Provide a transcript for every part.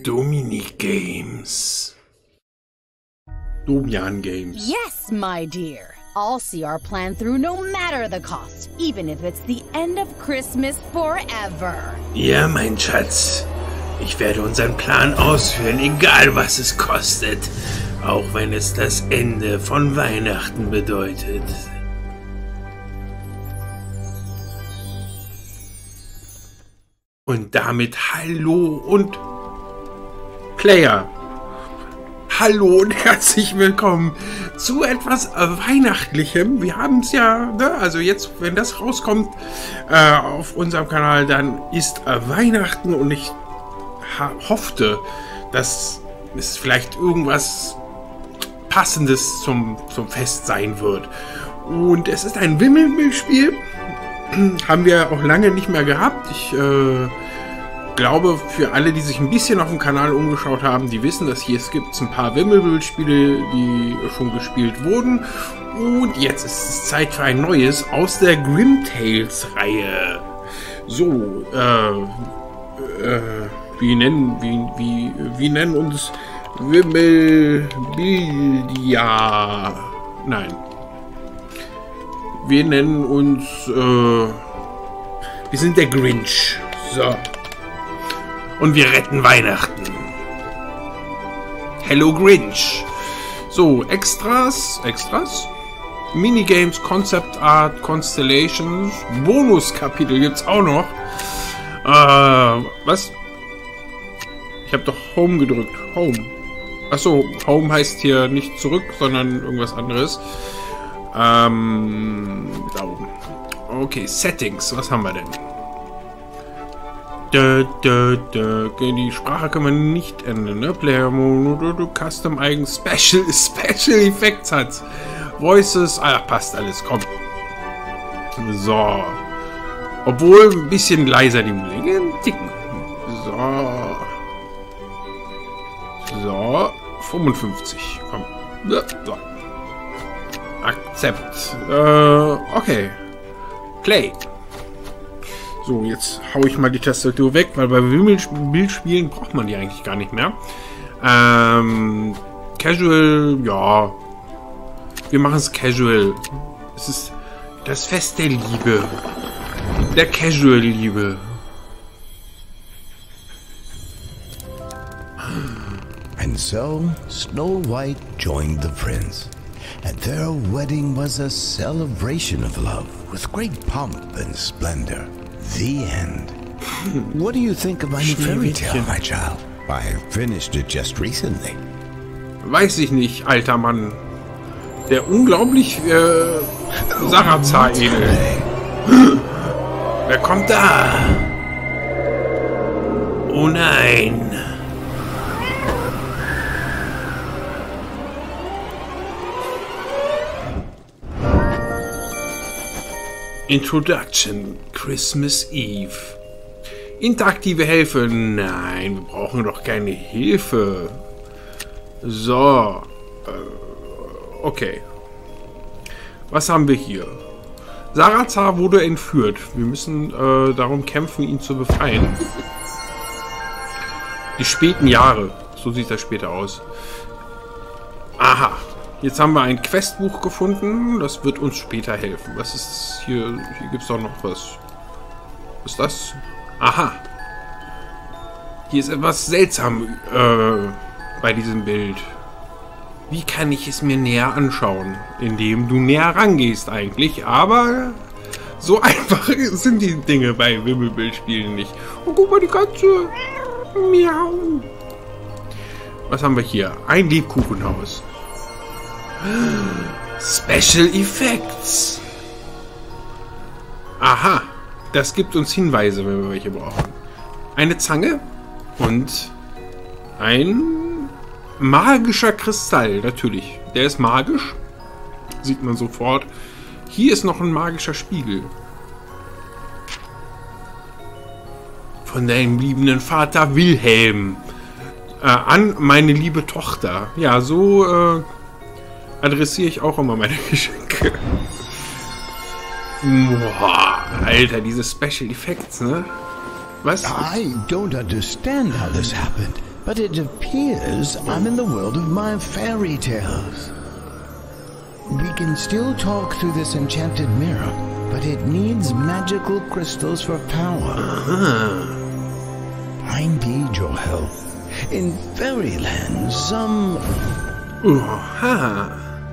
Domini Games. Domian Games. Yes, my dear. I'll see our plan through no matter the cost, even if it's the end of Christmas forever. Ja, mein Schatz. Ich werde unseren Plan ausführen, egal was es kostet. Auch wenn es das Ende von Weihnachten bedeutet. Und damit hallo und Player. Hallo und herzlich willkommen zu etwas Weihnachtlichem. Wir haben es ja, ne? Also jetzt, wenn das rauskommt auf unserem Kanal, dann ist Weihnachten und ich hoffte, dass es vielleicht irgendwas Passendes zum Fest sein wird. Und es ist ein Wimmelspiel. Haben wir auch lange nicht mehr gehabt. Ich glaube, für alle, die sich ein bisschen auf dem Kanal umgeschaut haben, die wissen, dass hier es gibt ein paar Wimmelspiele, die schon gespielt wurden. Und jetzt ist es Zeit für ein neues aus der Grim Tales Reihe. So, wir nennen uns Wimmelbildia. Nein. Wir nennen uns, wir sind der Grinch. So. Und wir retten Weihnachten. Hello Grinch. So, Extras. Minigames, Concept Art, Constellations, Bonuskapitel gibt's auch noch. Was? Ich habe doch Home gedrückt. Home. Achso, Home heißt hier nicht zurück, sondern irgendwas anderes. Da oben. Okay, Settings. Was haben wir denn? Die Sprache kann man nicht ändern, ne? Player Mode, Custom eigen Special Effects hat. Voices, passt alles, komm. So. Obwohl ein bisschen leiser die Musik. Ein Ticken. So, 55. Komm. So. Akzept. Okay. Play. So, jetzt hau ich mal die Tastatur weg, weil bei Wimmelbildspielen braucht man die eigentlich gar nicht mehr. Casual, ja. Wir machen es casual. Es ist das Fest der Liebe. Der Casual-Liebe. And so, Snow White joined the prince. And their wedding was a celebration of love with great pomp and splendor. The end. What do you think of my new fairy tale, my child? I finished it just recently. Weiß ich nicht, alter Mann. Der unglaublich Sarazar ähnelt. Wer kommt da? Oh nein. Introduction, Christmas Eve. Interaktive Hilfe. Nein, wir brauchen doch keine Hilfe. So. Okay. Was haben wir hier? Sarazar wurde entführt. Wir müssen darum kämpfen, ihn zu befreien. Die späten Jahre. So sieht das später aus. Aha. Jetzt haben wir ein Questbuch gefunden. Das wird uns später helfen. Was ist hier? Hier gibt es doch noch was. Was ist das? Aha. Hier ist etwas seltsam bei diesem Bild. Wie kann ich es mir näher anschauen? Indem du näher rangehst eigentlich. Aber so einfach sind die Dinge bei Wimmelbildspielen nicht. Oh, guck mal, die Katze. Miau. Was haben wir hier? Ein Lebkuchenhaus. Special Effects. Aha, das gibt uns Hinweise, wenn wir welche brauchen. Eine Zange und ein magischer Kristall, natürlich. Der ist magisch, sieht man sofort. Hier ist noch ein magischer Spiegel. Von deinem liebenden Vater Wilhelm. An meine liebe Tochter. Ja, so adressiere ich auch immer meine Geschenke. Boah, Alter, diese Special Effects, ne? Was? I don't understand how this happened. but it appears I'm in the world of my fairy tales. We can still talk through this enchanted mirror, but it needs magical crystals for power. I need your help. In Fairyland, some... Aha.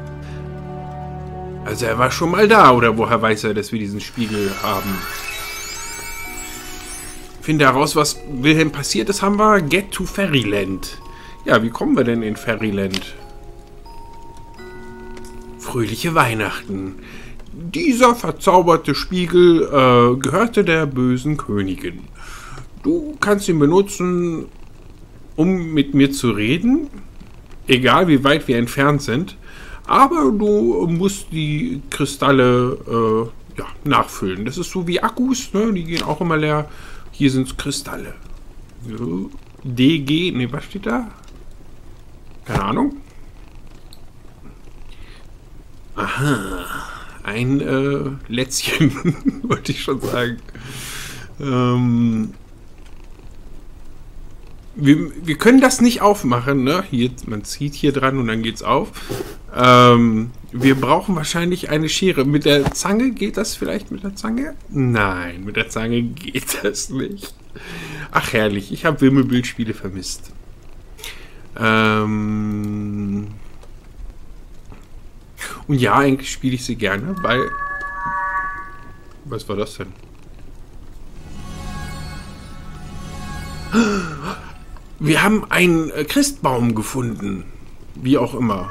Also er war schon mal da, oder woher weiß er, dass wir diesen Spiegel haben? Finde heraus, was Wilhelm passiert ist, haben wir. Get to Fairyland. Ja, wie kommen wir denn in Fairyland? Fröhliche Weihnachten. Dieser verzauberte Spiegel gehörte der bösen Königin. Du kannst ihn benutzen, um mit mir zu reden, egal wie weit wir entfernt sind, aber du musst die Kristalle ja, nachfüllen. Das ist so wie Akkus, ne? Die gehen auch immer leer. Hier sind es Kristalle. DG, ne, was steht da? Keine Ahnung. Aha, ein Lätzchen, wollte ich schon sagen. Wir können das nicht aufmachen, ne? Hier, man zieht hier dran und dann geht's auf. Wir brauchen wahrscheinlich eine Schere. Mit der Zange geht das vielleicht mit der Zange? Nein, mit der Zange geht das nicht. Ach herrlich, ich habe Wimmelbildspiele vermisst. Und ja, eigentlich spiele ich sie gerne, weil... Was war das denn? Wir haben einen Christbaum gefunden. Wie auch immer.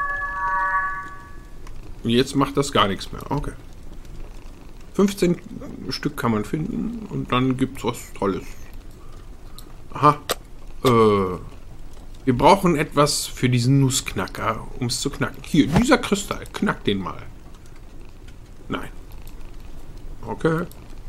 Jetzt macht das gar nichts mehr. Okay. 15 Stück kann man finden und dann gibt's was Tolles. Aha. Wir brauchen etwas für diesen Nussknacker, um es zu knacken. Hier, dieser Kristall. Knack den mal. Nein. Okay.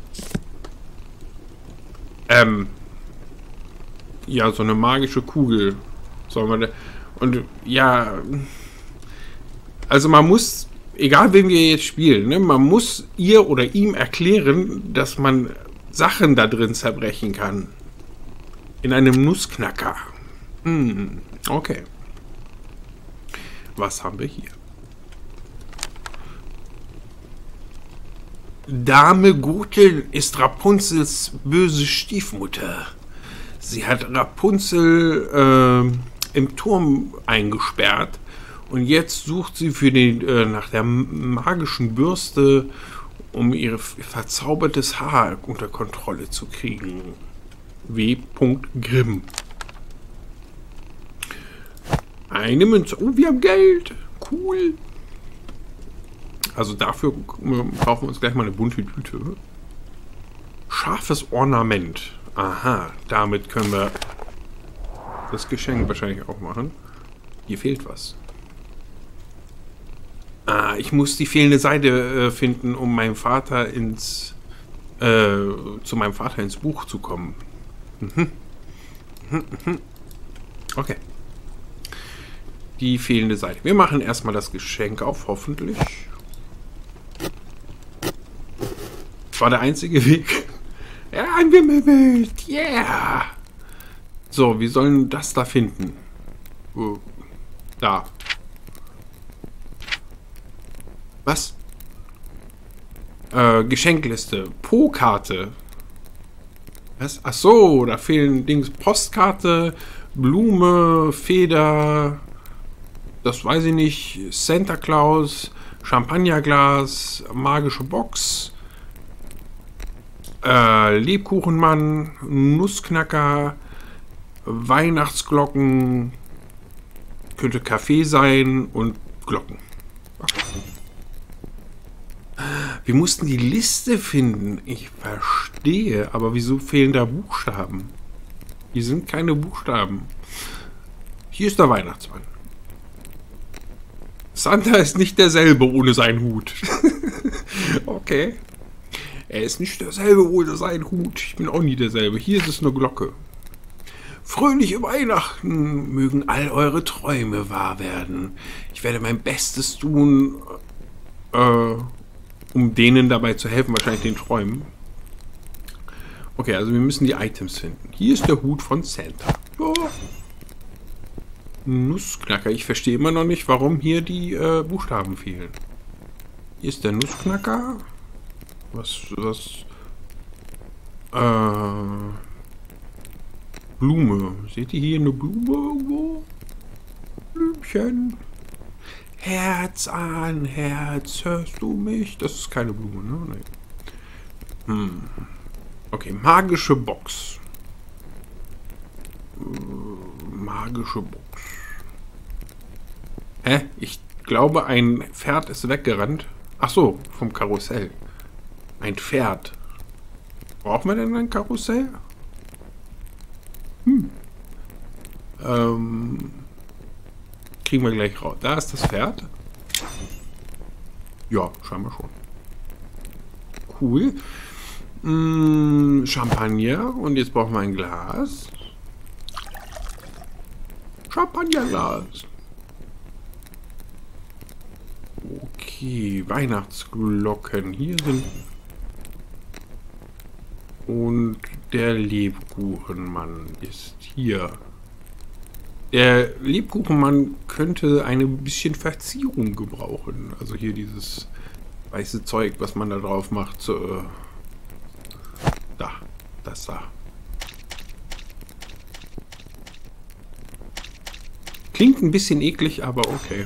Ja, so eine magische Kugel. Soll man da. Und ja. Also man muss, egal wen wir jetzt spielen, ne, man muss ihr oder ihm erklären, dass man Sachen da drin zerbrechen kann. In einem Nussknacker. Okay. Was haben wir hier? Dame Gothel ist Rapunzels böse Stiefmutter. Sie hat Rapunzel im Turm eingesperrt und jetzt sucht sie für nach der magischen Bürste, um ihr verzaubertes Haar unter Kontrolle zu kriegen. W. Grimm. Eine Münze. Oh, wir haben Geld. Cool. Also dafür brauchen wir uns gleich mal eine bunte Tüte. Scharfes Ornament. Aha, damit können wir das Geschenk wahrscheinlich auch machen. Hier fehlt was. Ah, ich muss die fehlende Seite finden, um meinem Vater zu meinem Vater ins Buch zu kommen. Okay. Die fehlende Seite. Wir machen erstmal das Geschenk auf, hoffentlich. Das war der einzige Weg. Ja, ein Wimmelbild. Yeah. So, wir sollen das da finden. Da. Was? Geschenkliste. Po-Karte. Was? Ach so, da fehlen Dings. Postkarte, Blume, Feder. Das weiß ich nicht. Santa Claus, Champagnerglas, magische Box. Lebkuchenmann, Nussknacker, Weihnachtsglocken, könnte Kaffee sein und Glocken. Wir mussten die Liste finden. Ich verstehe, aber wieso fehlen da Buchstaben? Hier sind keine Buchstaben. Hier ist der Weihnachtsmann. Santa ist nicht derselbe ohne seinen Hut. Okay. Er ist nicht derselbe ohne seinen Hut. Ich bin auch nie derselbe. Hier ist es eine Glocke. Fröhliche Weihnachten. Mögen all eure Träume wahr werden. Ich werde mein Bestes tun, um denen dabei zu helfen, wahrscheinlich den Träumen. Okay, also wir müssen die Items finden. Hier ist der Hut von Santa. Oh, Nussknacker. Ich verstehe immer noch nicht, warum hier die Buchstaben fehlen. Hier ist der Nussknacker. Blume. Seht ihr hier eine Blume irgendwo? Blümchen. Herz an Herz, hörst du mich? Das ist keine Blume, ne? Nee. Okay, magische Box. Magische Box. Hä? Ich glaube, ein Pferd ist weggerannt. Ach so, vom Karussell. Ein Pferd. Brauchen wir denn ein Karussell? Kriegen wir gleich raus. Da ist das Pferd. Ja, scheinbar schon. Cool. Champagner. Und jetzt brauchen wir ein Glas. Champagnerglas. Okay, Weihnachtsglocken. Hier sind... Und der Lebkuchenmann ist hier. Der Lebkuchenmann könnte eine bisschen Verzierung gebrauchen. Also hier dieses weiße Zeug, was man da drauf macht. Da, das da. Klingt ein bisschen eklig, aber okay.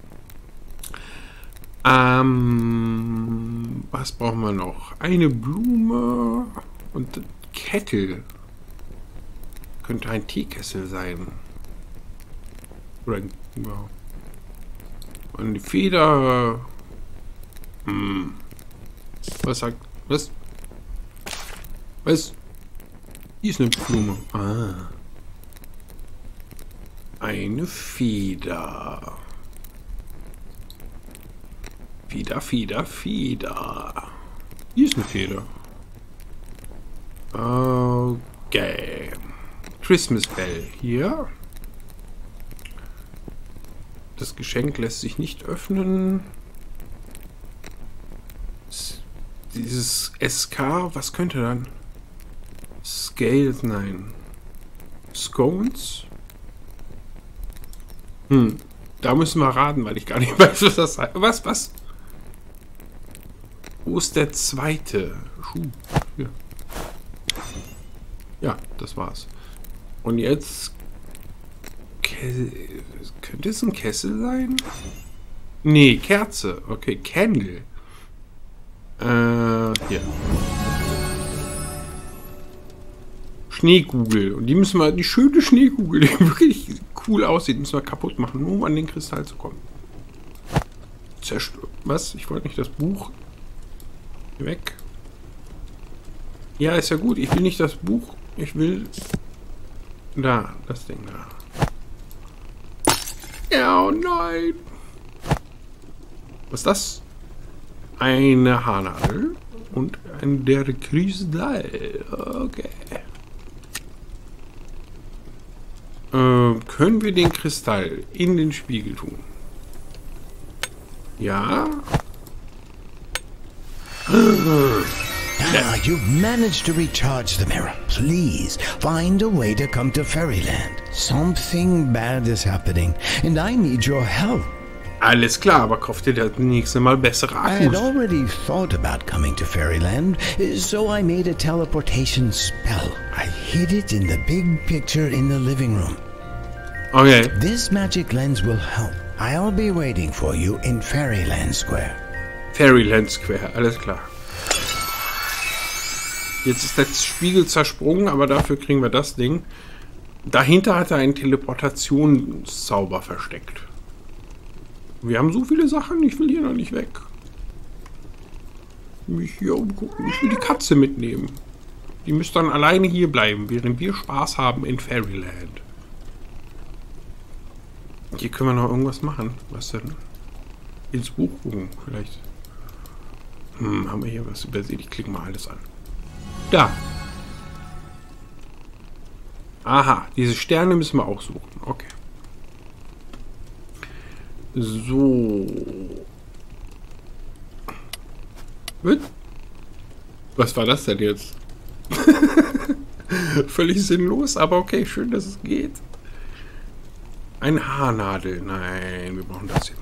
Was brauchen wir noch? Eine Blume und Kettel. Könnte ein Teekessel sein. Oder ja. Eine Feder. Was sagt... Was? Was? Hier ist eine Blume. Ah. Eine Feder. Feder. Hier ist eine Feder. Okay. Christmas Bell hier. Das Geschenk lässt sich nicht öffnen. Dieses SK, was könnte dann? Scales, nein. Scones? Da müssen wir raten, weil ich gar nicht weiß, was das heißt. Was? Wo ist der zweite Schuh? Hier. Ja, das war's. Und jetzt... Könnte es ein Kessel sein? Nee, Kerze. Okay, Candle. Hier. Schneekugel. Und die müssen wir, die schöne Schneekugel, die wirklich cool aussieht, müssen wir kaputt machen, nur um an den Kristall zu kommen. Zerstört. Was? Ich wollte nicht das Buch. Weg. Ja, ist ja gut. Ich will nicht das Buch. Ich will... Da, das Ding da. Ja, oh nein. Was ist das? Eine Haarnadel und der Kristall. Okay. Können wir den Kristall in den Spiegel tun? Ja. Ah, you've managed to recharge the mirror. Please, find a way to come to Fairyland. Something bad is happening, and I need your help. Alles klar, aber kauft ihr das nächste Mal bessere I had Akkus. already thought about coming to Fairyland, so I made a teleportation spell. I hid it in the big picture in the living room. Okay. This magic lens will help. I'll be waiting for you in Fairyland Square. Fairyland Square, alles klar. Jetzt ist der Spiegel zersprungen, aber dafür kriegen wir das Ding. Dahinter hat er einen Teleportationszauber versteckt. Wir haben so viele Sachen, ich will hier noch nicht weg. Mich hier umgucken. Ich will die Katze mitnehmen. Die müsste dann alleine hier bleiben, während wir Spaß haben in Fairyland. Hier können wir noch irgendwas machen. Was denn? Ins Buch gucken, vielleicht. Haben wir hier was übersehen? Ich klicke mal alles an. Da. Aha, diese Sterne müssen wir auch suchen. Okay. So. Was war das denn jetzt? Völlig sinnlos, aber okay, schön, dass es geht. Eine Haarnadel. Nein, wir brauchen das hier.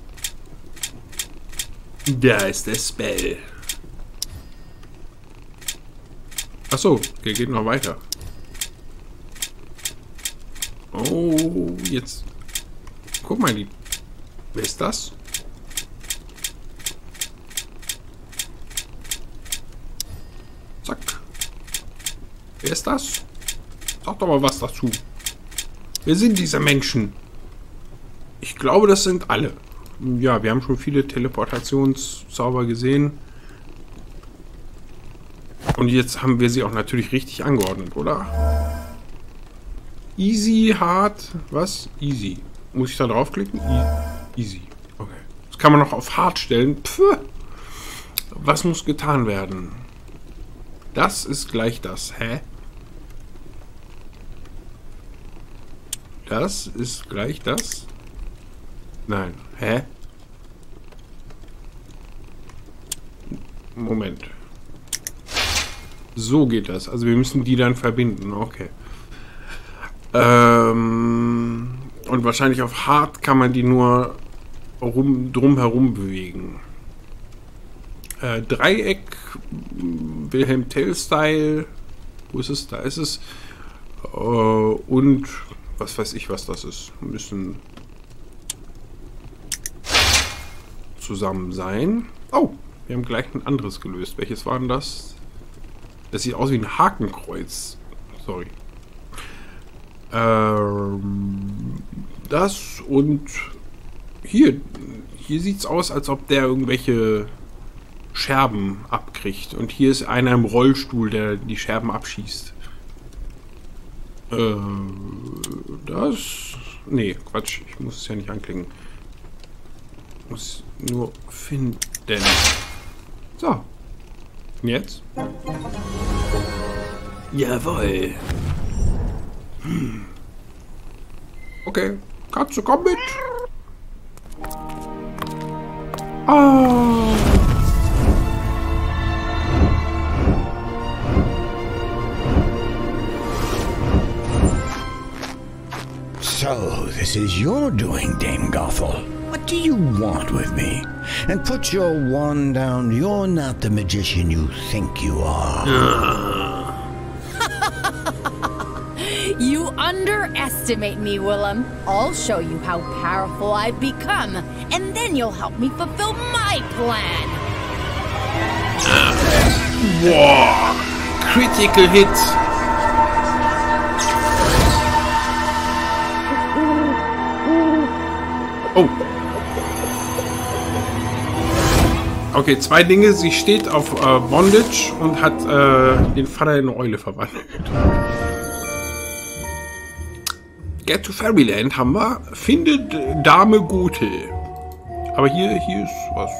Da ist der Spell. Achso, der geht noch weiter. Oh, jetzt. Guck mal, die. Wer ist das? Zack. Wer ist das? Sag doch mal was dazu. Wer sind diese Menschen? Ich glaube, das sind alle. Ja, wir haben schon viele Teleportationszauber gesehen. Und jetzt haben wir sie auch natürlich richtig angeordnet, oder? Easy, hard, was? Easy. Muss ich da draufklicken? Easy. Okay. Das kann man noch auf hart stellen. Pfuh. Was muss getan werden? Das ist gleich das. Hä? Das ist gleich das? Nein. Hä? Moment. So geht das. Also wir müssen die dann verbinden. Okay. Und wahrscheinlich auf hart kann man die nur drumherum bewegen. Dreieck, Wilhelm Tell-Style. Wo ist es? Da ist es. Und was weiß ich, was das ist. Ein bisschen zusammen sein. Oh, wir haben gleich ein anderes gelöst. Welches war denn das? Das sieht aus wie ein Hakenkreuz. Sorry. Das und hier sieht es aus, als ob der irgendwelche Scherben abkriegt. Und hier ist einer im Rollstuhl, der die Scherben abschießt. Das... Nee, Quatsch. Ich muss es ja nicht anklicken. Ich muss nur finden. So. Und jetzt? Jawohl. Okay. Katze, komm mit. Oh. So, this is your doing, Dame Gothel. What do you want with me? And put your wand down. You're not the magician you think you are. You underestimate me, Willem. I'll show you how powerful I've become, and then you'll help me fulfill my plan. Wow. Critical Hit. Oh. Okay, zwei Dinge. Sie steht auf Bondage und hat den Vater in eine Eule verwandelt. Get to Fairyland haben wir. Findet Dame Gothel. Aber hier ist was.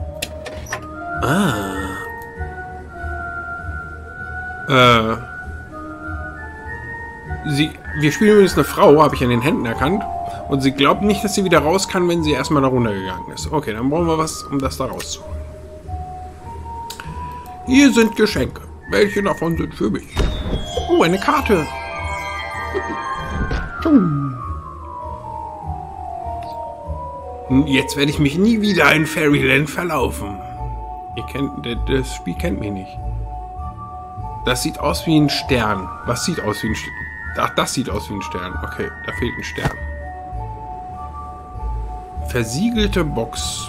Wir spielen übrigens eine Frau, habe ich an den Händen erkannt. Und sie glaubt nicht, dass sie wieder raus kann, wenn sie erstmal da runtergegangen ist. Okay, dann brauchen wir was, um das da rauszuholen. Hier sind Geschenke. Welche davon sind für mich? Oh, eine Karte. Jetzt werde ich mich nie wieder in Fairyland verlaufen. Das Spiel kennt mich nicht. Das sieht aus wie ein Stern. Was sieht aus wie ein Stern? Ach, das sieht aus wie ein Stern. Okay, da fehlt ein Stern. Versiegelte Box.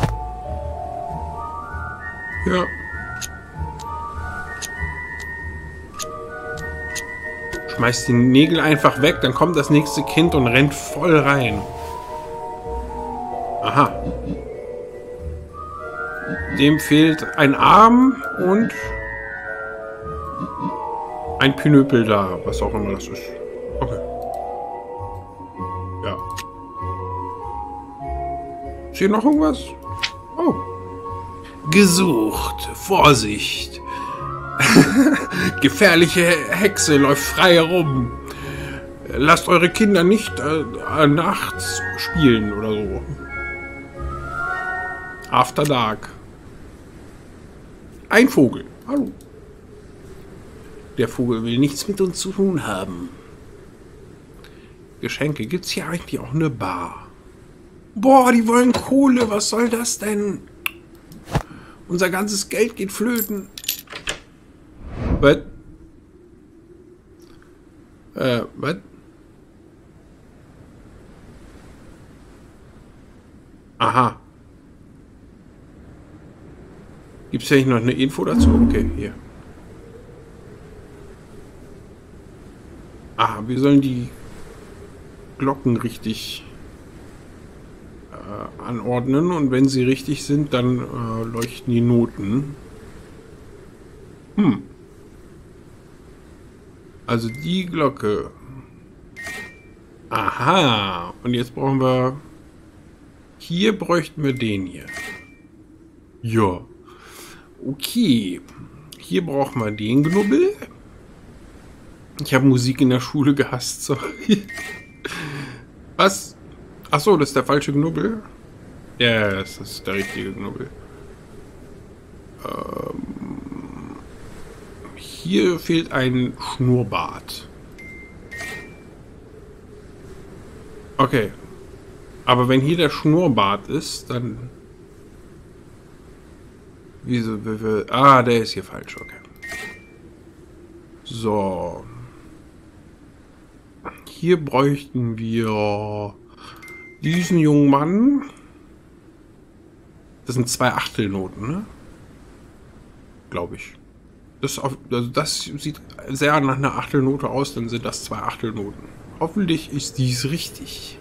Ja. Schmeißt die Nägel einfach weg, dann kommt das nächste Kind und rennt voll rein. Aha. Dem fehlt ein Arm und ein Pinöpel da, was auch immer das ist. Okay. Ja. Ist hier noch irgendwas? Oh. Gesucht. Vorsicht. Gefährliche Hexe läuft frei herum. Lasst eure Kinder nicht nachts spielen oder so. After Dark. Ein Vogel. Hallo. Der Vogel will nichts mit uns zu tun haben. Geschenke. Gibt es hier eigentlich auch eine Bar? Boah, die wollen Kohle. Was soll das denn? Unser ganzes Geld geht flöten. Was? Was? Aha. Gibt es ja nicht noch eine Info dazu? Okay, hier. Ah, wir sollen die Glocken richtig anordnen und wenn sie richtig sind, dann leuchten die Noten. Also die Glocke. Aha. Und jetzt brauchen wir... Hier bräuchten wir den hier. Ja. Okay. Hier brauchen wir den Knubbel. Ich habe Musik in der Schule gehasst. Sorry. Was? Achso, das ist der falsche Knubbel? Ja, das ist der richtige Knubbel. Hier fehlt ein Schnurrbart. Okay. Aber wenn hier der Schnurrbart ist, dann... Wieso? Ah, der ist hier falsch. Okay. So. Hier bräuchten wir diesen jungen Mann. Das sind 2 Achtelnoten, ne? Glaube ich. Also das sieht sehr nach einer Achtelnote aus, dann sind das 2 Achtelnoten. Hoffentlich ist dies richtig.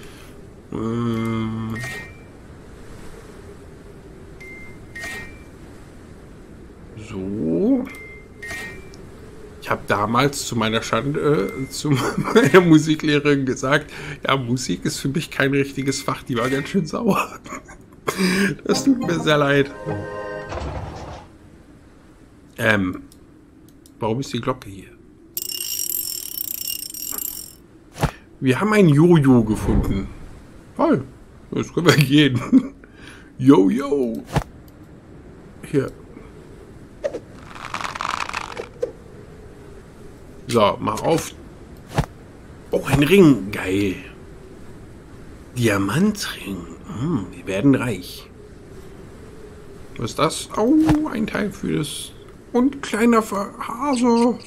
So. Ich habe damals zu meiner Schande zu meiner Musiklehrerin gesagt, ja, Musik ist für mich kein richtiges Fach. Die war ganz schön sauer. Das tut mir sehr leid. Warum ist die Glocke hier? Wir haben ein Jojo gefunden. Toll. Das können wir gehen. Jojo. Hier. So, mach auf. Oh, ein Ring. Geil. Diamantring. Wir werden reich. Was ist das? Oh, ein Teil für das... Und kleiner Hase.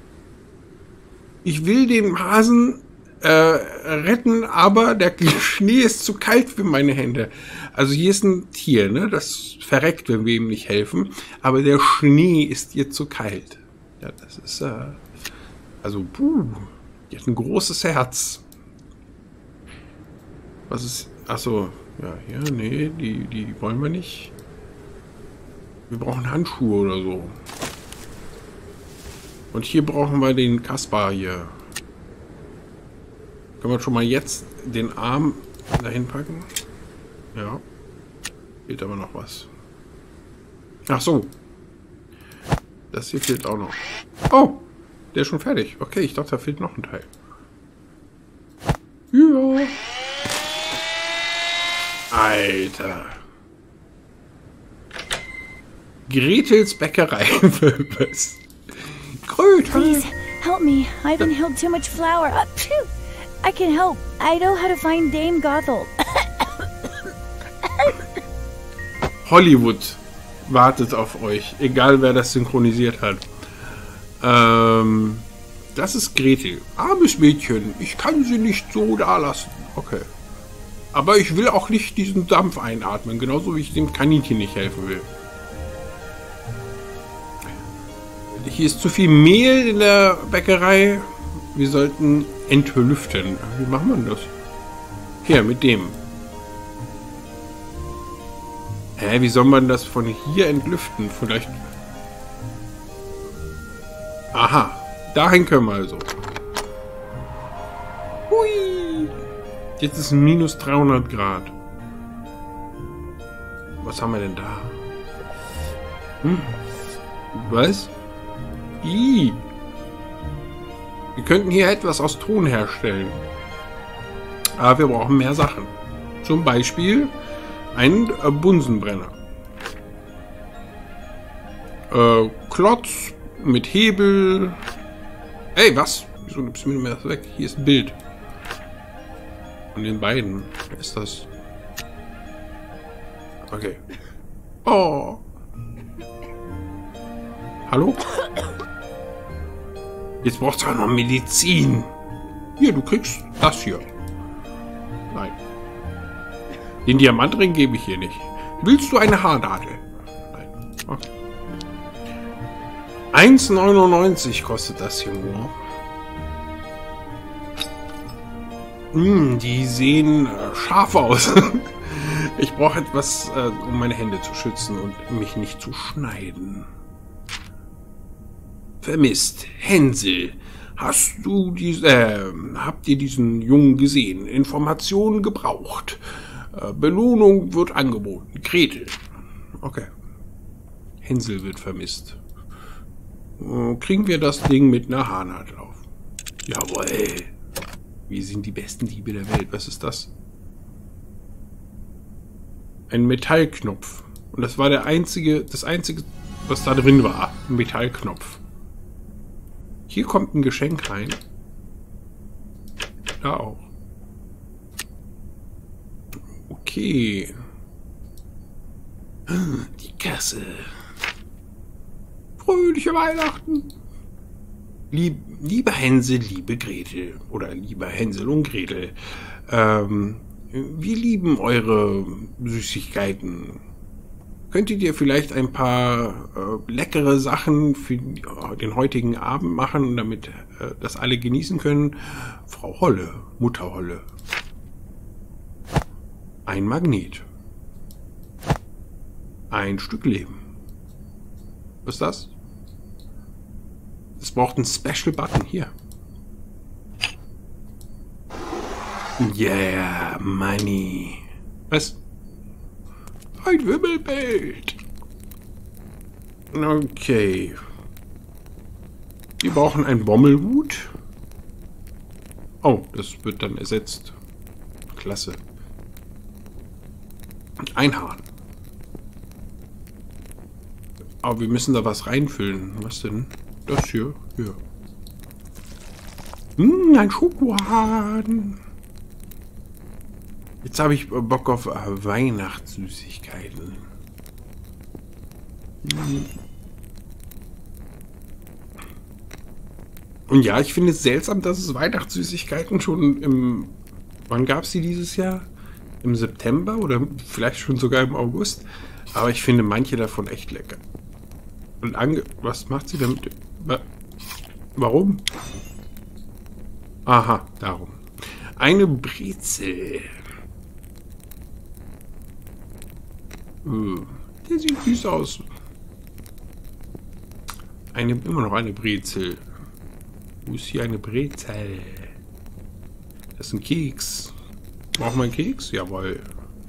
Ich will den Hasen retten, aber der Schnee ist zu kalt für meine Hände. Also hier ist ein Tier, ne? Das verreckt, wenn wir ihm nicht helfen. Aber der Schnee ist hier zu kalt. Ja, das ist... Also, die hat ein großes Herz. Was ist... Achso, ja, hier, nee, die wollen wir nicht. Wir brauchen Handschuhe oder so. Und hier brauchen wir den Kaspar hier. Können wir schon mal jetzt den Arm dahin packen? Ja. Fehlt aber noch was. Ach so. Das hier fehlt auch noch. Oh, der ist schon fertig. Okay, ich dachte, da fehlt noch ein Teil. Ja. Alter. Gretels Bäckerei. Was? Gretel. Please, help me. I've inhaled too much flour. I can help. I know how to find Dame Gothel. Hollywood wartet auf euch. Egal, wer das synchronisiert hat. Das ist Gretel. Armes Mädchen. Ich kann sie nicht so da lassen. Okay. Aber ich will auch nicht diesen Dampf einatmen. Genauso wie ich dem Kaninchen nicht helfen will. Hier ist zu viel Mehl in der Bäckerei. Wir sollten entlüften. Wie machen wir das? Hier, mit dem. Hä, wie soll man das von hier entlüften? Vielleicht... Aha, dahin können wir also. Hui! Jetzt ist es minus 300 Grad. Was haben wir denn da? Was? Ih. Wir könnten hier etwas aus Ton herstellen. Aber wir brauchen mehr Sachen. Zum Beispiel einen Bunsenbrenner. Klotz mit Hebel. Ey, was? Wieso nimmst du mir das weg? Hier ist ein Bild. Von den beiden. Wer ist das? Okay. Oh. Hallo? Jetzt brauchst du auch noch Medizin. Hier, du kriegst das hier. Nein. Den Diamantring gebe ich hier nicht. Willst du eine Haarnadel? Nein. Okay. 1,99 kostet das hier nur. Die sehen scharf aus. Ich brauche etwas, um meine Hände zu schützen und mich nicht zu schneiden. Vermisst. Hänsel. Habt ihr diesen Jungen gesehen? Informationen gebraucht. Belohnung wird angeboten. Gretel. Okay. Hänsel wird vermisst. Kriegen wir das Ding mit einer Haarnadel auf? Jawohl. Wir sind die besten Diebe der Welt. Was ist das? Ein Metallknopf. Und das war das einzige, was da drin war. Ein Metallknopf. Hier kommt ein Geschenk rein. Da auch. Okay. Die Kasse. Fröhliche Weihnachten. Lieber Hänsel, liebe Gretel. Oder lieber Hänsel und Gretel. Wir lieben eure Süßigkeiten. Könntet ihr vielleicht ein paar leckere Sachen für den heutigen Abend machen, damit das alle genießen können? Frau Holle, Mutter Holle. Ein Magnet. Ein Stück Leben. Was ist das? Es braucht einen Special Button. Hier. Yeah, money. Was? Ein Wimmelbild. Okay. Wir brauchen einen Bommelhut. Oh, das wird dann ersetzt. Klasse. Ein Hahn. Aber wir müssen da was reinfüllen. Was denn? Das hier. Hier. Ein Schokohahn. Jetzt habe ich Bock auf Weihnachtssüßigkeiten. Und ja, ich finde es seltsam, dass es Weihnachtssüßigkeiten schon im... Wann gab es die dieses Jahr? Im September oder vielleicht schon sogar im August. Aber ich finde manche davon echt lecker. Und was macht sie damit? Warum? Aha, darum. Eine Brezel. Der sieht süß aus. Immer noch eine Brezel. Wo ist hier eine Brezel? Das ist ein Keks. Brauchen wir einen Keks? Jawohl.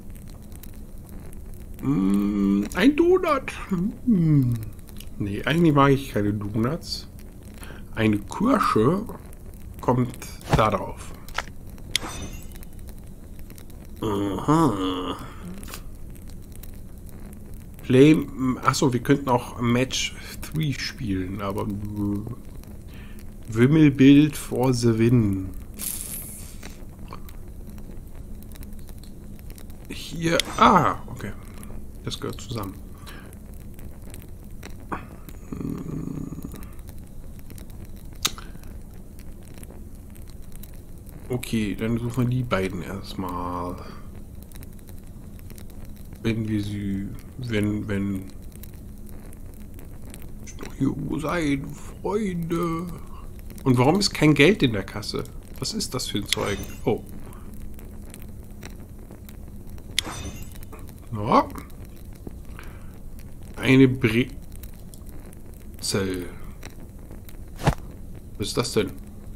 Ein Donut. Nee, eigentlich mag ich keine Donuts. Eine Kirsche kommt da drauf. Aha. Achso, wir könnten auch Match 3 spielen, aber Wimmelbild for the win. Hier. Okay. Das gehört zusammen. Okay, dann suchen wir die beiden erstmal. Wenn wir sie... Wenn... Ist doch hier irgendwo sein, Freunde. Und warum ist kein Geld in der Kasse? Was ist das für ein Zeug? Oh. Ja. Eine Brezel. Was ist das denn?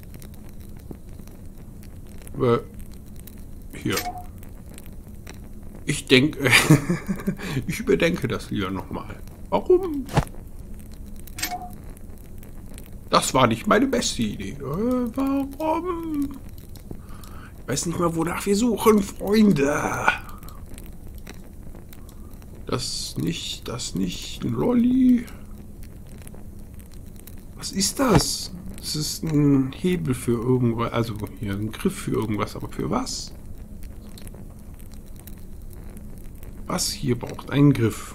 Hier. Ich denke... ich überdenke das lieber nochmal. Warum? Das war nicht meine beste Idee. Warum? Ich weiß nicht mal, wonach wir suchen, Freunde. Das nicht. Ein Lolli. Was ist das? Das ist ein Hebel für irgendwas. Also hier ein Griff für irgendwas. Aber für was? Was hier braucht einen Griff?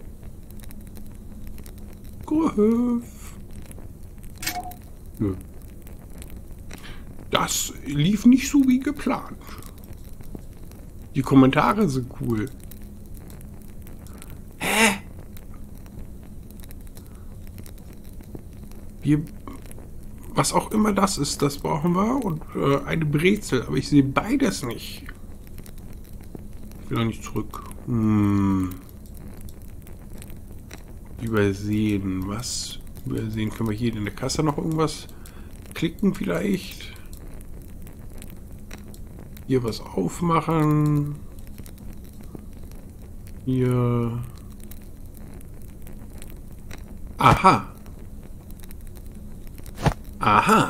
Griff. Nö. Das lief nicht so wie geplant. Die Kommentare sind cool. Hä? Wir, was auch immer das ist, das brauchen wir. Und eine Brezel. Aber ich sehe beides nicht. Ich will auch nicht zurück. Übersehen. Was? Übersehen. Können wir hier in der Kasse noch irgendwas klicken vielleicht? Hier was aufmachen. Hier. Aha. Aha.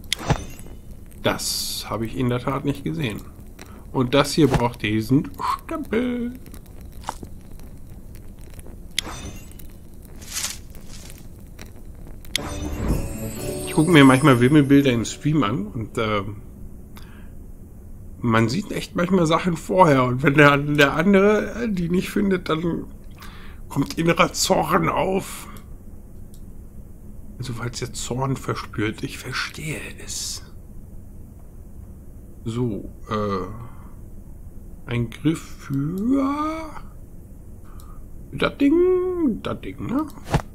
Das habe ich in der Tat nicht gesehen. Und das hier braucht diesen Stempel. Ich gucke mir manchmal Wimmelbilder im Stream an und man sieht echt manchmal Sachen vorher. Und wenn der andere die nicht findet, dann kommt innerer Zorn auf. Also falls ihr Zorn verspürt, ich verstehe es. So, ein Griff für das Ding, ne?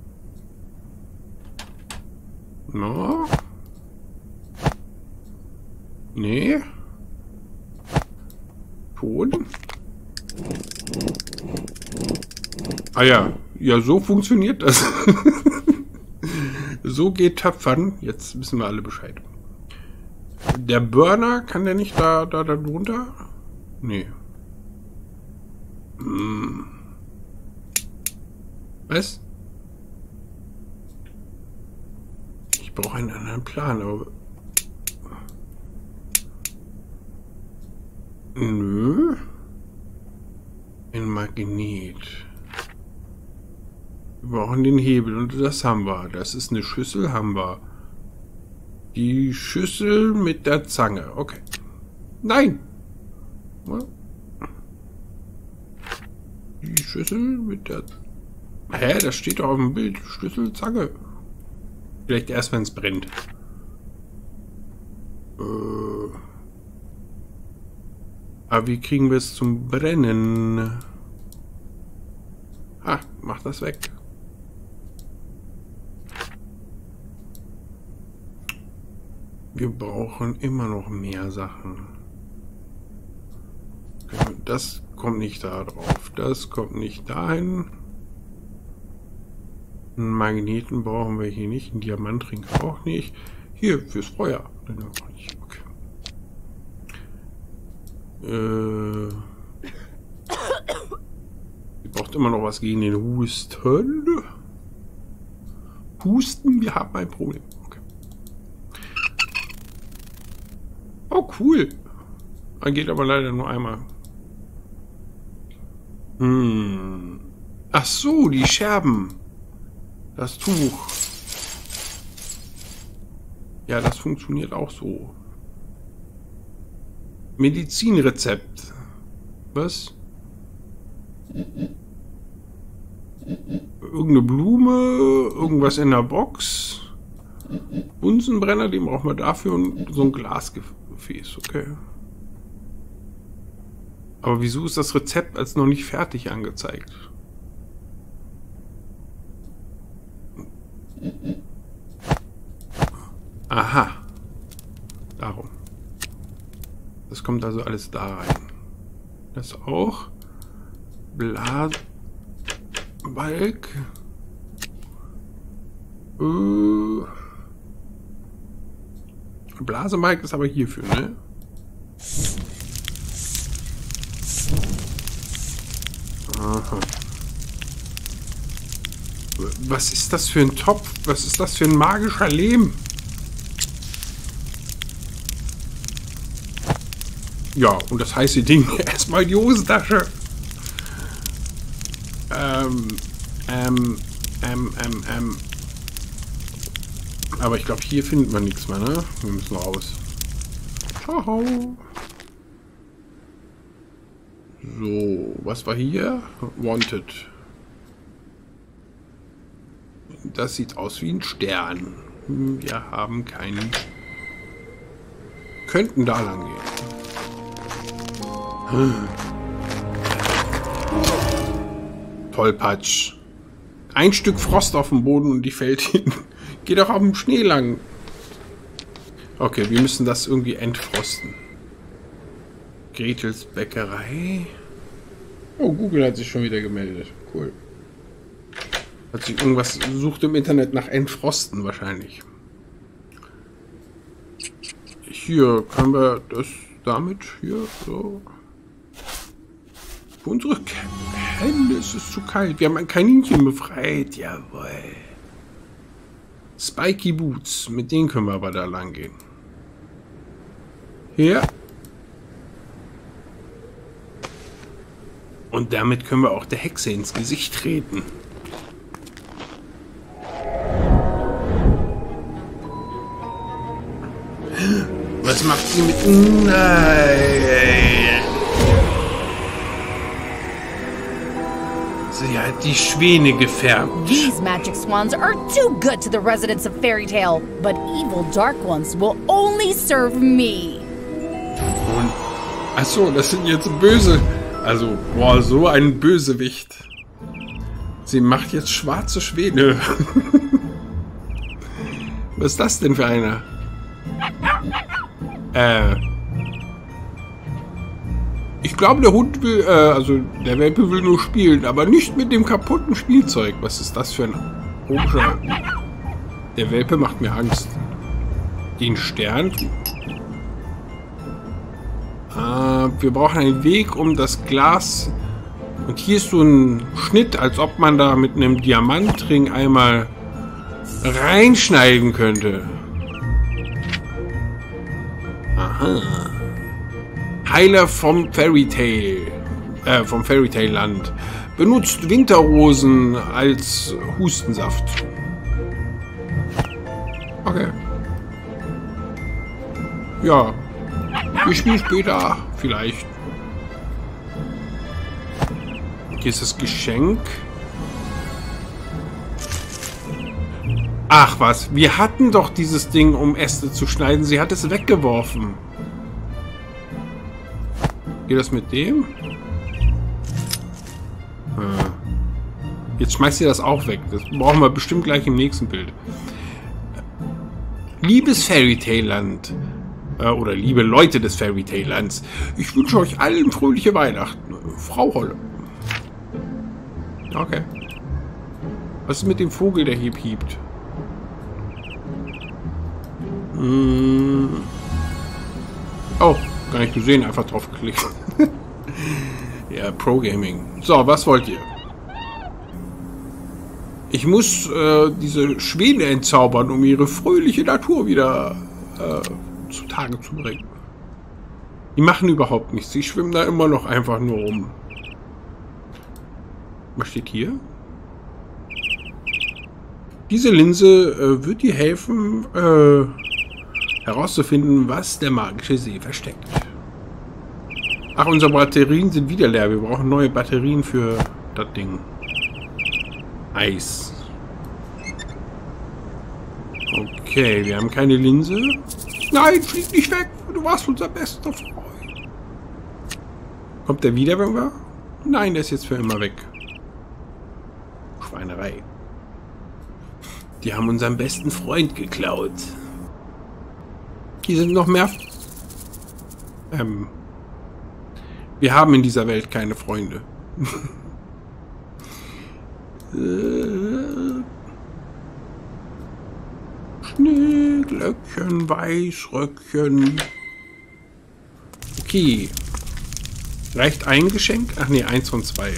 No. Nee. Ton. Ah ja, ja, so funktioniert das. So geht Töpfern. Jetzt wissen wir alle Bescheid. Der Burner, kann der nicht da drunter? Nee. Was? Ich brauche einen anderen Plan, aber... Nö. Ein Magnet. Wir brauchen den Hebel und das haben wir. Das ist eine Schüssel, haben wir. Die Schüssel mit der Zange. Okay. Nein! Die Schüssel mit der... Hä? Das steht doch auf dem Bild. Schlüssel, Zange. Vielleicht erst, wenn es brennt. Aber wie kriegen wir es zum Brennen? Ah, mach das weg. Wir brauchen immer noch mehr Sachen. Das kommt nicht da drauf. Das kommt nicht dahin. Einen Magneten brauchen wir hier nicht. Einen Diamantring auch nicht. Hier, fürs Feuer. Okay. Sie braucht immer noch was gegen den Husten. Husten, wir haben ein Problem. Okay. Oh, cool. Man geht aber leider nur einmal. Ach so, die Scherben. Das Tuch. Ja, das funktioniert auch so. Medizinrezept. Was? Irgendeine Blume, irgendwas in der Box. Bunsenbrenner, den brauchen wir dafür und so ein Glasgefäß, okay. Aber wieso ist das Rezept als noch nicht fertig angezeigt? Aha. Darum. Das kommt also alles da rein. Das auch. Balk. Blasebalg ist aber hierfür, ne? Aha. Was ist das für ein Topf? Was ist das für ein magischer Lehm? Ja, und das heiße Ding erstmal in die Hosentasche. Aber ich glaube, hier findet man nichts mehr, ne? Wir müssen raus. Ciao. So, was war hier? Wanted. Das sieht aus wie ein Stern. Wir haben keinen. Könnten da lang gehen. Tollpatsch. Ein Stück Frost auf dem Boden und die fällt hin. Geht doch auf dem Schnee lang. Okay, wir müssen das irgendwie entfrosten. Gretels Bäckerei. Oh, Google hat sich schon wieder gemeldet. Cool. Hat sich irgendwas gesucht im Internet nach Entfrosten wahrscheinlich. Hier können wir das damit hier so. Für unsere Hände ist es zu kalt. Wir haben ein Kaninchen befreit. Jawohl. Spiky Boots. Mit denen können wir aber da lang gehen. Hier. Und damit können wir auch der Hexe ins Gesicht treten. Was macht sie mit... Nein! Sie hat die Schwäne gefärbt. These magic swans are too good to the residents of Fairy Tale, but evil dark ones will only serve me. Und, achso, das sind jetzt böse. Also, boah, so ein Bösewicht. Sie macht jetzt schwarze Schwäne. Was ist das denn für einer? Ich glaube, der Hund will, also der Welpe will nur spielen, aber nicht mit dem kaputten Spielzeug. Was ist das für ein komischer... Der Welpe macht mir Angst. Den Stern... wir brauchen einen Weg, um das Glas... Und hier ist so ein Schnitt, als ob man da mit einem Diamantring einmal reinschneiden könnte. Aha. Heiler vom Fairy Tale. Vom Fairy Tale Land. Benutzt Winterrosen als Hustensaft. Okay. Ja. Wir spielen später. Vielleicht. Hier ist das Geschenk. Ach was, wir hatten doch dieses Ding, um Äste zu schneiden. Sie hat es weggeworfen. Geht das mit dem? Jetzt schmeißt sie das auch weg. Das brauchen wir bestimmt gleich im nächsten Bild. Liebes Fairy Tale Land. Oder liebe Leute des Fairy Tale Lands. Ich wünsche euch allen fröhliche Weihnachten. Frau Holle. Okay. Was ist mit dem Vogel, der hier piept? Oh, gar nicht gesehen, einfach drauf geklickt. Ja, Pro Gaming. So, was wollt ihr? Ich muss diese Schwäne entzaubern, um ihre fröhliche Natur wieder zutage zu bringen. Die machen überhaupt nichts. Die schwimmen da immer noch einfach nur rum. Was steht hier? Diese Linse wird dir helfen, herauszufinden, was der magische See versteckt. Ach, unsere Batterien sind wieder leer. Wir brauchen neue Batterien für das Ding. Eis. Okay, wir haben keine Linse. Nein, flieg nicht weg. Du warst unser bester Freund. Kommt der wieder, wenn wir... Nein, der ist jetzt für immer weg. Schweinerei. Die haben unseren besten Freund geklaut. Hier sind noch mehr... Wir haben in dieser Welt keine Freunde. Schneeglöckchen, Weißröckchen. Okay. Reicht ein Geschenk? Ach nee, 1 von 2.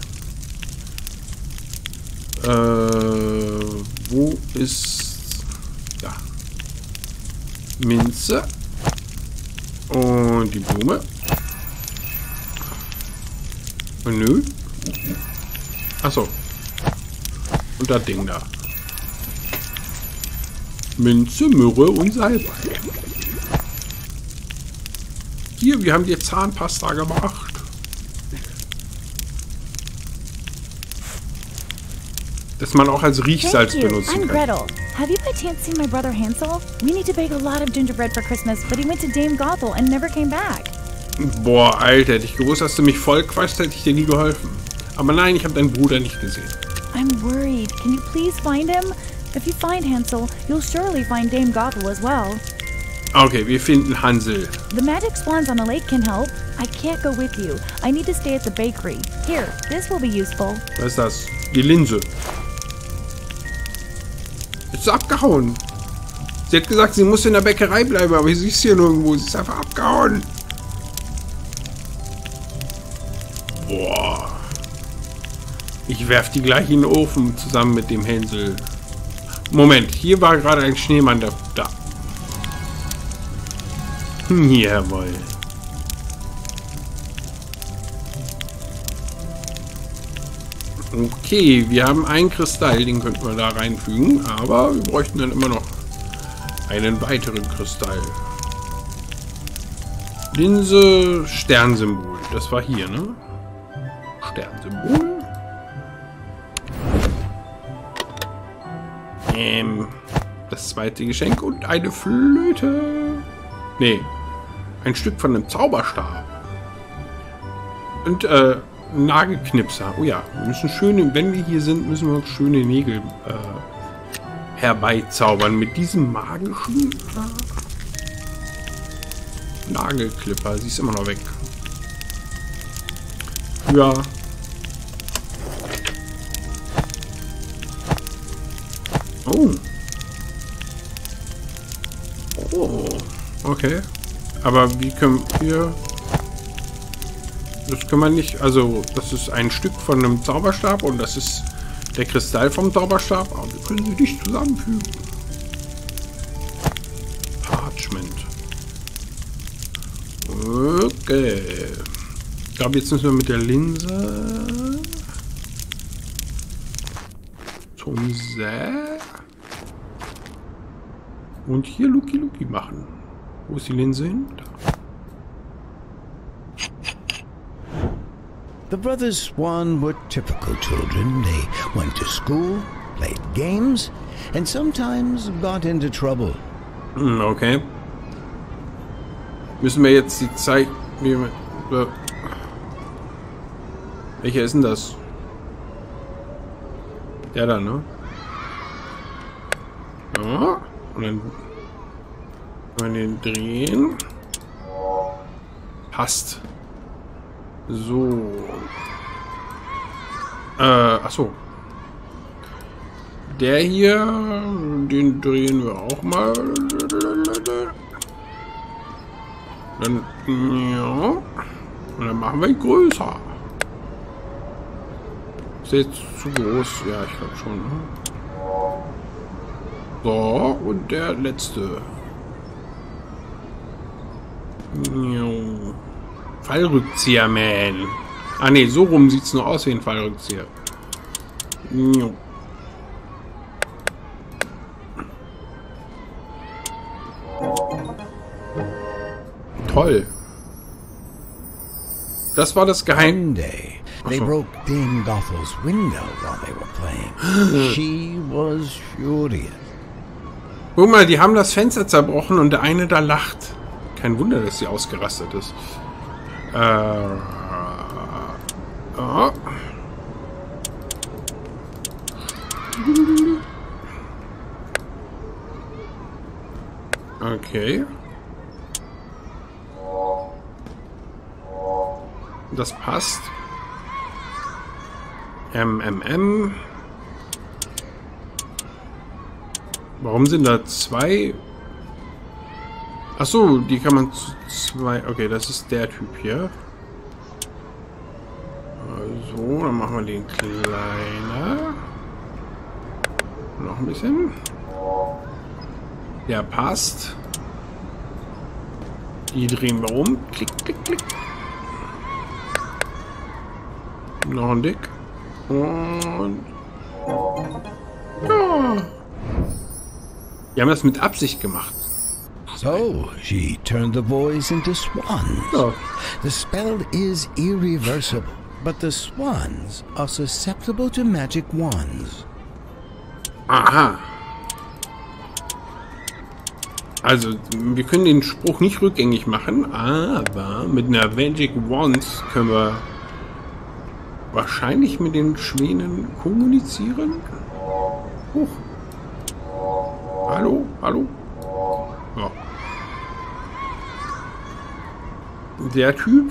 Okay. Wo ist... Da. Minze. Und die Blume. Und nö. Achso. Und das Ding da. Minze, Myrrhe und Salbei. Hier, wir haben dir Zahnpasta gemacht. dass man auch als Riechsalz Thank you. benutzen I'm kann. Gretel. Have you by chance seen my brother Hansel? We need to bake a lot of gingerbread for Christmas, but he went to Dame Gothel and never came back. Boah, Alter, hätte ich gewusst, dass du mich voll quatscht, hätte ich dir nie geholfen. Aber nein, ich habe deinen Bruder nicht gesehen. I'm worried. Can you please find him? If you find Hansel, you'll surely find Dame Gothel as well. Okay, wir finden Hansel. The magic swans on the lake can help. I can't go with you. I need to stay at the bakery. Here, this will be useful. Was ist das? Die Linse. Jetzt ist sie abgehauen. Sie hat gesagt, sie muss in der Bäckerei bleiben, aber sie ist hier nirgendwo. Sie ist einfach abgehauen. Boah. Ich werf die gleich in den Ofen zusammen mit dem Hänsel. Moment, hier war gerade ein Schneemann da. Jawohl. Okay, wir haben einen Kristall, den könnten wir da reinfügen, aber wir bräuchten dann immer noch einen weiteren Kristall. Linse, Sternsymbol. Das war hier, ne? Sternsymbol. Das zweite Geschenk und eine Flöte. Nee, ein Stück von einem Zauberstab. Und, Nagelknipser. Oh ja, wir müssen schöne, wenn wir hier sind, müssen wir schöne Nägel herbeizaubern. Mit diesem magischen Nagelklipper. Sie ist immer noch weg. Ja. Oh. Oh. Okay. Aber wie können wir... Das können wir nicht... Also, das ist ein Stück von einem Zauberstab und das ist der Kristall vom Zauberstab. Aber wir können sie nicht zusammenfügen. Parchment. Okay. Ich glaube, jetzt müssen wir mit der Linse... zum Säh... Und hier Luki Luki machen. Wo ist die Linse hin? Da. The brothers Swan were typical children. They went to school, played games, and sometimes got into trouble. Okay. Müssen wir jetzt die Zeit... Welcher ist denn das? Der da, ne? Ja. Und dann können wir den drehen. Passt. So. Achso. Der hier, den drehen wir auch mal. Dann, ja. Und dann machen wir ihn größer. Ist der jetzt zu groß? Ja, ich glaube schon. Ne? So, und der letzte. Fallrückzieher-Man. Ah ne, so rum sieht es nur aus wie ein Fallrückzieher. Toll. Das war das Geheim. One day, they broke Dame Gothel's window while they were playing. She was furious. Guck mal, die haben das Fenster zerbrochen und der eine da lacht. Kein Wunder, dass sie ausgerastet ist. Oh. Okay. Das passt. Warum sind da zwei? Ach so, die kann man zu zwei... Okay, das ist der Typ hier. So, dann machen wir den kleiner. Noch ein bisschen. Der passt. Die drehen wir um. Klick, klick, klick. Noch ein Dick. Und... Ja. Wir haben das mit Absicht gemacht. So, she turned the boys into swans. Oh. The spell is irreversible, but the swans are susceptible to magic wands. Aha. Also, wir können den Spruch nicht rückgängig machen, aber mit einer Magic Wand können wir wahrscheinlich mit den Schwänen kommunizieren. Huch. Hallo? Hallo? Ja. Der Typ.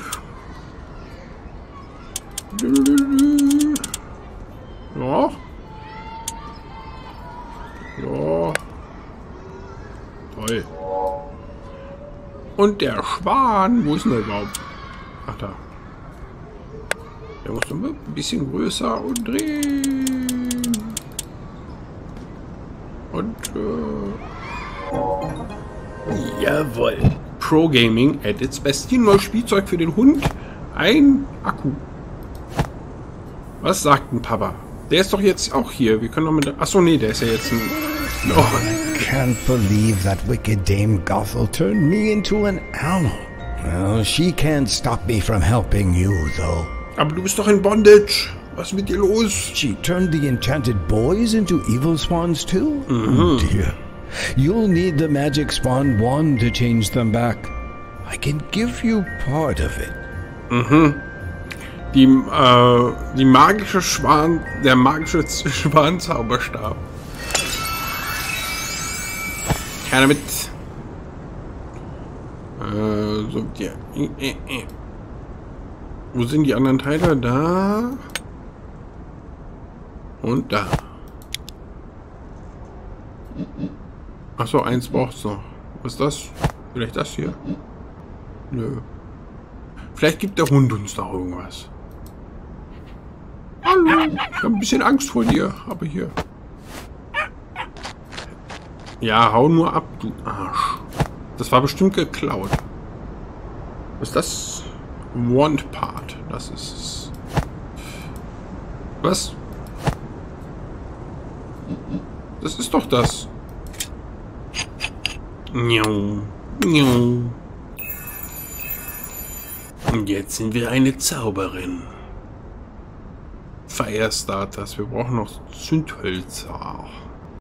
Ja. Ja. Toll. Und der Schwan, wo ist denn der überhaupt? Ach da. Der muss noch ein bisschen größer und drehen. Und jawohl. Pro Gaming at its best. Hier ein neues Spielzeug für den Hund. Ein Akku. Was sagt ein Papa? Der ist doch jetzt auch hier. Wir können doch mit... Achso, nee, der ist ja jetzt ein... Oh. I can't believe that wicked Dame Gothel turned me into an animal. Well, she can't stop me from helping you, though. Aber du bist doch in Bondage. Was ist mit dir los? She turned the enchanted boys into evil swans, too? Oh, dear. You'll need the magic swan wand to change them back. I can give you part of it. Die magische Schwan... Der magische Schwan-Zauberstab. Keiner mit. So, die... Wo sind die anderen Teile? Da. Und da. Achso, eins braucht's noch. Was ist das? Vielleicht das hier? Nö. Vielleicht gibt der Hund uns noch irgendwas. Hallo. Ich habe ein bisschen Angst vor dir. Aber hier. Ja, hau nur ab, du Arsch. Das war bestimmt geklaut. Was ist das? Wand Part. Das ist es. Was? Das ist doch das. Miau. Miau. Und jetzt sind wir eine Zauberin. Firestarters. Wir brauchen noch Zündhölzer.